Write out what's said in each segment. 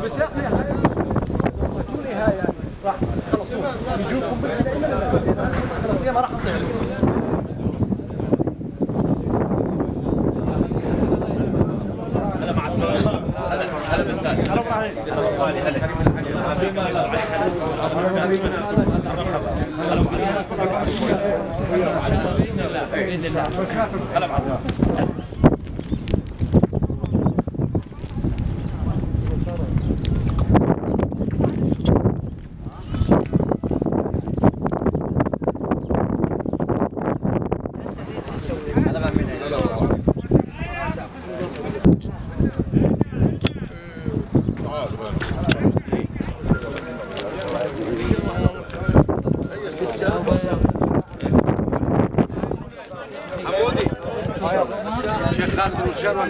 بس يا اخي اعطوني هاي يعني راح تخلصوها يجوكم بس خلاص هي ما راح تطيع هلا مع السلامه. هلا استاذ. هلا ابراهيم. باذن الله. هلا معك. شيخ خالد والشروان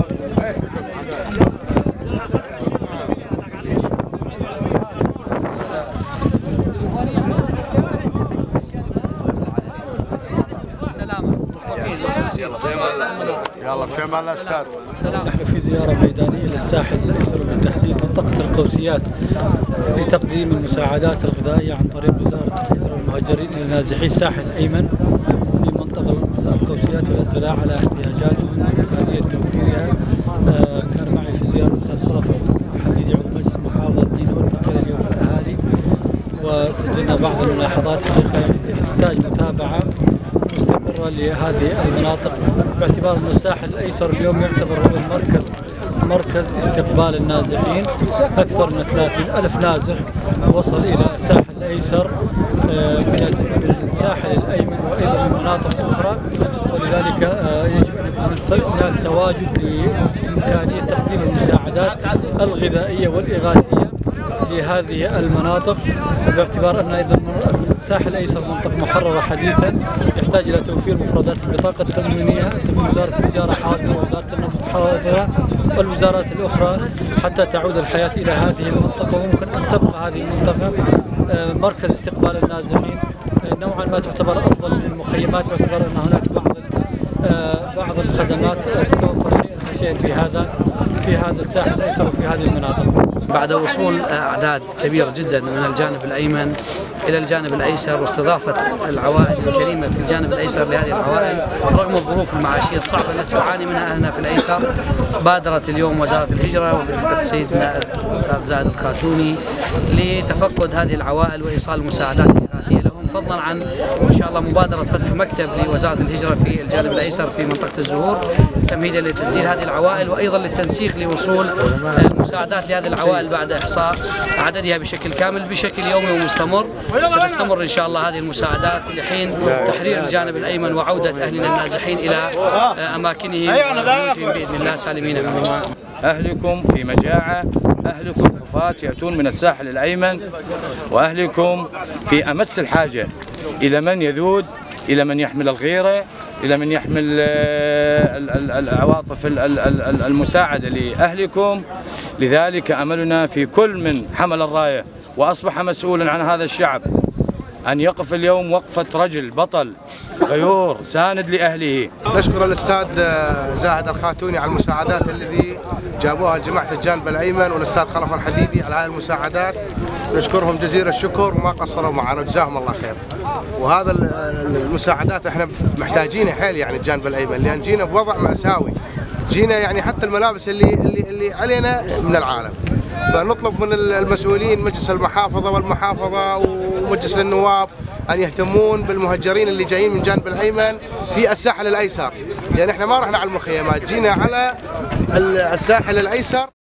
يلا بشمال الاستاذ. نحن في زيارة ميدانية للساحل الأيسر وبالتحديد منطقة القوسيات لتقديم المساعدات الغذائية عن طريق وزارة الهجرة والمهاجرين إلى نازحي الساحل الأيمن في منطقة القوسيات والاطلاع على احتياجاتهم وإمكانية توفيرها. كان معي في زيارة الأستاذ خلف الحديدي عضو مجلس المحافظة نينوى والتقينا اليوم بالأهالي وسجلنا بعض الملاحظات حقيقة تحتاج متابعة مستمرة لهذه المناطق باعتبار أن الساحل الأيسر اليوم يعتبر هو مركز استقبال النازحين. أكثر من 30,000 نازح وصل إلى الساحل الأيسر من الساحل الأيمن وأيضا من مناطق أخرى، ولذلك يجب أن يكون هناك تواجد لإمكانية تقديم المساعدات الغذائية والإغاثية لهذه المناطق، باعتبار أن أيضا الساحل الأيسر منطقة محررة حديثا يحتاج إلى توفير مفردات البطاقة التموينية من وزارة التجارة حاضرة ووزارة النفط حاضرة والوزارات الأخرى حتى تعود الحياة إلى هذه المنطقة، وممكن أن تبقى هذه المنطقة مركز استقبال النازحين نوعا ما تعتبر أفضل من المخيمات، باعتبار أن هناك بعض الخدمات تتوفر شيئا في هذا الساحل الأيسر وفي هذه المناطق. بعد وصول أعداد كبيرة جدا من الجانب الأيمن إلى الجانب الأيسر واستضافة العوائل الكريمة في الجانب الأيسر لهذه العوائل رغم الظروف المعاشية الصعبة التي تعاني منها أهلنا في الأيسر، بادرت اليوم وزارة الهجرة وبرفقة السيد الأستاذ زاهد الخاتوني لتفقد هذه العوائل وإيصال المساعدات الإغاثية لهم، فضلا عن إن شاء الله مبادرة فتح مكتب لوزارة الهجرة في الجانب الأيسر في منطقة الزهور تمهيدا لتسجيل هذه العوائل وأيضا للتنسيق لوصول المساعدات لهذه العوائل بعد إحصاء عددها بشكل كامل بشكل يومي ومستمر. ستستمر إن شاء الله هذه المساعدات لحين تحرير الجانب الأيمن وعودة أهلنا النازحين إلى أماكنهم بإذن الله سالمين غانمين. أهلكم في مجاعة، أهلكم حفاة يأتون من الساحل الأيمن، وأهلكم في أمس الحاجة إلى من يذود، إلى من يحمل الغيرة، إلى من يحمل العواطف المساعدة لأهلكم. لذلك أملنا في كل من حمل الراية وأصبح مسؤولا عن هذا الشعب أن يقف اليوم وقفة رجل بطل غيور ساند لأهله. نشكر الأستاذ زاهد الخاتوني على المساعدات الذي جابوها لجماعة الجانب الأيمن والأستاذ خلف الحديدي على هذه المساعدات، نشكرهم جزيل الشكر وما قصروا معنا وجزاهم الله خير. وهذا المساعدات احنا محتاجينها حيل يعني الجانب الأيمن، لأن جينا بوضع مأساوي، جينا يعني حتى الملابس اللي علينا من العالم. فنطلب من المسؤولين مجلس المحافظة والمحافظة ومجلس النواب أن يهتمون بالمهجرين اللي جايين من جانب الأيمن في الساحل الأيسر، لأن احنا ما رحنا على المخيمات، جينا على الساحل الأيسر.